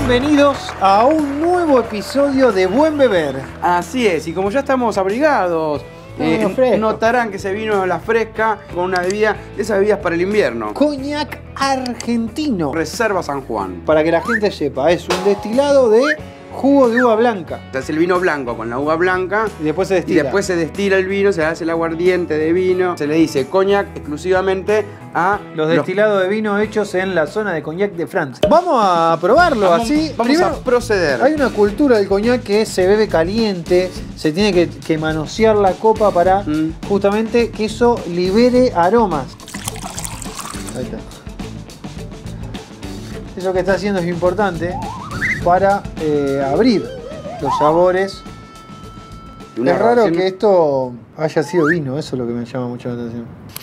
Bienvenidos a un nuevo episodio de Buen Beber. Así es, y como ya estamos abrigados, notarán que se vino la fresca con una bebida de esas bebidas para el invierno. Coñac argentino. Reserva San Juan. Para que la gente sepa, es un destilado de jugo de uva blanca. Se hace el vino blanco con la uva blanca. Y después se Y destila. después se destila el vino, se hace el aguardiente de vino. Se le dice coñac exclusivamente a Los destilados de vino hechos en la zona de Cognac de Francia. Vamos a probarlo así. Vamos Primero, a proceder. hay una cultura del coñac que se bebe caliente, se tiene que manosear la copa para justamente que eso libere aromas. Ahí está. Eso que está haciendo es importante para abrir los sabores. Una Es raro relación- que esto haya sido vino, eso es lo que me llama mucho la atención.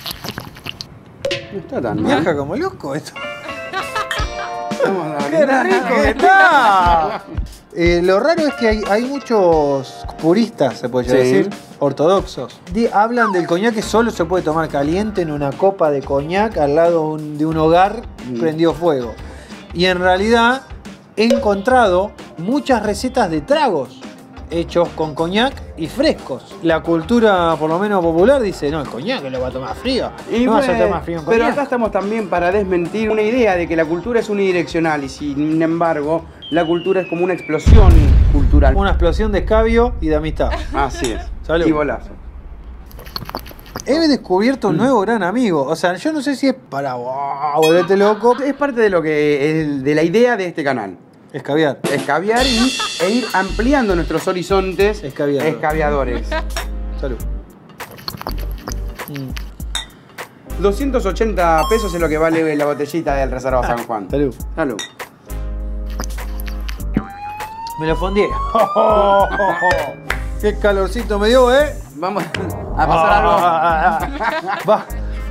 No está tan mal. Viaja como loco esto. Vamos a ¡Qué rico que está! Lo raro es que hay muchos puristas, se puede Sí. decir, ortodoxos. Hablan del coñac que solo se puede tomar caliente en una copa de coñac al lado de un hogar prendido fuego. Y en realidad he encontrado muchas recetas de tragos hechos con coñac y frescos. La cultura, por lo menos popular, dice, no, el coñac lo va a tomar frío. Y no vas a bueno, tomar frío en pero coñac. acá estamos también para desmentir una idea de que la cultura es unidireccional y sin embargo la cultura es como una explosión cultural. Una explosión de escabio y de amistad. Así es. Salud. Y bolazo. He descubierto un nuevo gran amigo. O sea, yo no sé si es para volverte loco. Es parte de lo que de la idea de este canal. Escabiar. Escabiar e ir ampliando nuestros horizontes escabiadores. Salud. 280 pesos es lo que vale la botellita del Reserva San Juan. Salud. Salud. Me lo fondí. Qué calorcito me dio, ¿eh? Vamos a pasar algo. Va.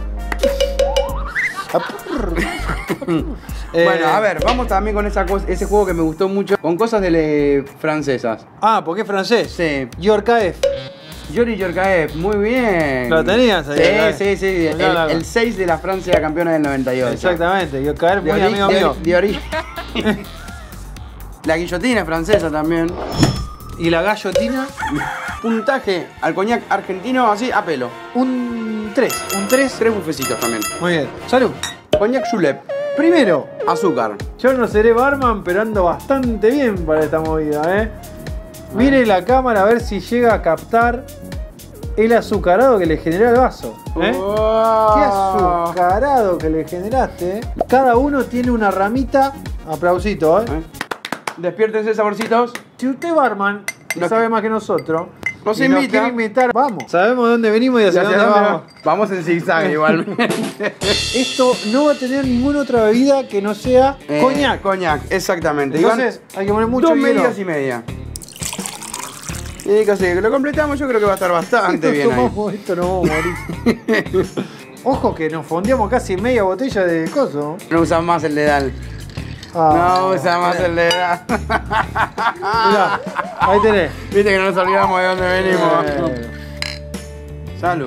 Bueno, a ver, vamos también con ese juego que me gustó mucho, con cosas francesas. Ah, porque es francés. Sí. Yorkaef. Yori Yorkaev, muy bien. ¿Lo tenías ahí? Sí. El 6 de la Francia campeona del 98. Exactamente. Yorkaef, muy De amigo mío. de origen. La guillotina es francesa también. Y la gallotina, Puntaje al coñac argentino así a pelo. un 3. Un 3. 3 bufecitos también. Muy bien. Salud. Coñac Julep. Primero, Azúcar. yo no seré barman, pero ando bastante bien para esta movida, ¿eh? Mire la cámara a ver si llega a captar el azucarado que le genera el vaso. ¿Eh? Wow. Qué azucarado que le generaste, ¿eh? Cada uno tiene una ramita. Aplausito, ¿eh? Despiértense, saborcitos. Si usted barman No- sabe más que nosotros, Nos y invita. quiere invitar, vamos. Sabemos de dónde venimos y hacia ¿Hacia dónde dónde vamos. Vamos en zigzag igualmente. Esto no va a tener ninguna otra bebida que no sea coñac. Coñac, exactamente. Entonces hay que poner mucho dos hielo. medidas y media. Y casi que lo completamos, yo creo que va a estar bastante bien ahí. Esto no vamos a morir. Ojo que nos fondeamos casi media botella de coso. No usan más el dedal. No usa más el dedal. Mirá, ahí tenés. Viste que no nos olvidamos de dónde venimos. Salud.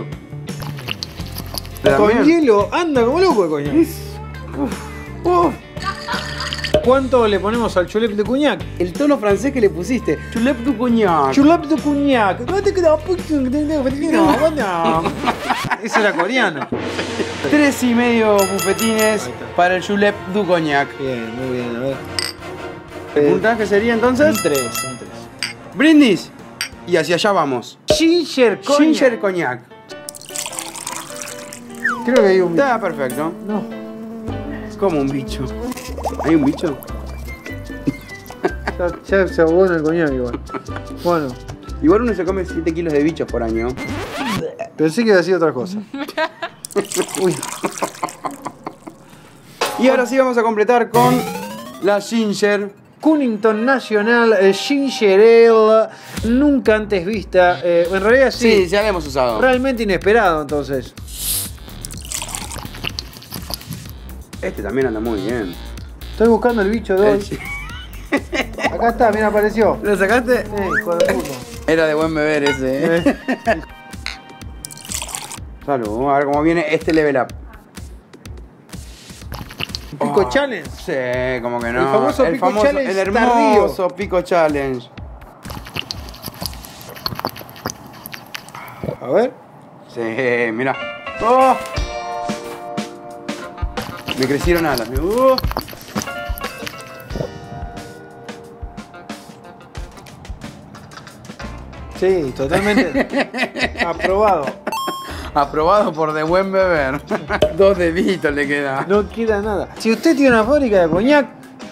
Con hielo anda como loco el coñac. Uf. ¿Cuánto le ponemos al chulep de coñac? El tono francés que le pusiste. Chulep du coñac. Chulep de coñac. No te queda Ese era coreano. 3,5 bufetines para el Julep du coñac. Bien, muy bien, a ver. ¿El puntaje sería entonces? Un 3, un 3. Brindis. Y hacia allá vamos. Ginger coñac. Ginger coñac. Creo que hay un bicho. Está perfecto. No. Es como un bicho. ¿Hay un bicho? Ya se ahogó en el coñac igual. Bueno, Igual uno se come 7 kilos de bichos por año. pensé que iba a decir otra cosa. Uy. Y ahora sí vamos a completar con la Ginger. Cunnington National Ginger Ale, nunca antes vista. En realidad sí, Sí, ya la hemos usado. realmente inesperado entonces. Este también anda muy bien. Estoy buscando el bicho de hoy. Acá está, mira, apareció. ¿Lo sacaste? Hijo de puta. Era de buen beber ese. Salud, vamos a ver cómo viene este level up. Qué Pico Challenge? Sí, como que no. El famoso Pico Challenge. El hermoso Pico Challenge. A ver. Sí, mirá. ¡Oh! Me crecieron alas. Sí, totalmente. Aprobado. Aprobado por de buen beber. 2 deditos le queda. No queda nada. Si usted tiene una fábrica de coñac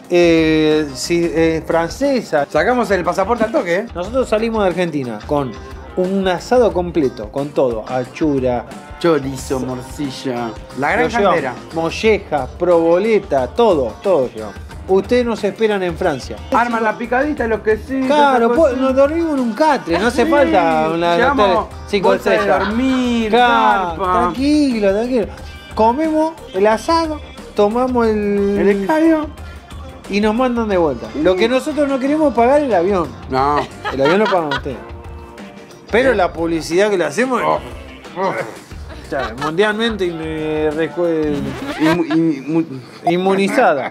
francesa, Sacamos el pasaporte al toque, ¿eh? nosotros salimos de Argentina con un asado completo, con todo, achura, Chorizo, morcilla. La granja llevamos, entera. molleja, proboleta, todo llevamos. Ustedes nos esperan en Francia. Arman la picadita, los quesitos. Claro, nos dormimos en un catre, no hace falta una llevamos 5 bolsa de estrellas. dormir, Claro, carpa. tranquilo. Comemos el asado, tomamos El escabio. y nos mandan de vuelta. Lo que nosotros no queremos pagar es el avión. No. El avión lo pagan ustedes. Pero la publicidad que le hacemos mundialmente inmunizada.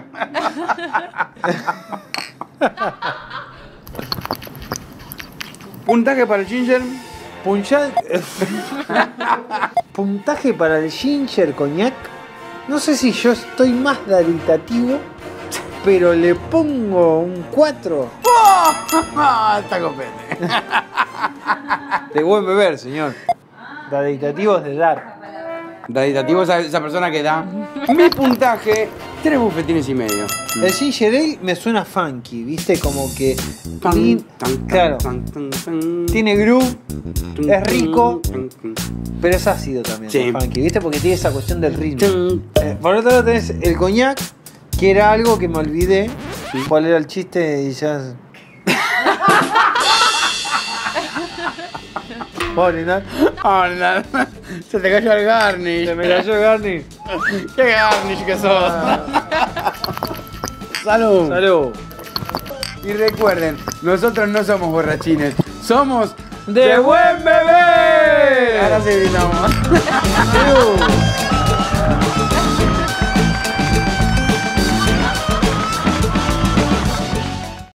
Puntaje para el ginger. Puntaje para el ginger coñac. No sé si yo estoy más daditativo, pero le pongo un 4. Está copete. De buen beber, señor. Daditativo es de dar. Daditativo es esa persona que da. Mi puntaje, 3 bufetines y medio. El ginger ale me suena funky, ¿viste? Como que... claro. Tiene groove, es rico, pero es ácido también. Sí. El funky, ¿viste? Porque tiene esa cuestión del ritmo. Por otro lado tenés el coñac, que era algo que me olvidé. ¿Cuál era el chiste? Y ya... Orinar. Se te cayó el garnish. Se me cayó el garnish. Qué garnish que sos. Salud. Salud. Y recuerden, nosotros no somos borrachines, somos ¡de buen beber! Ahora sí brindamos. Salud.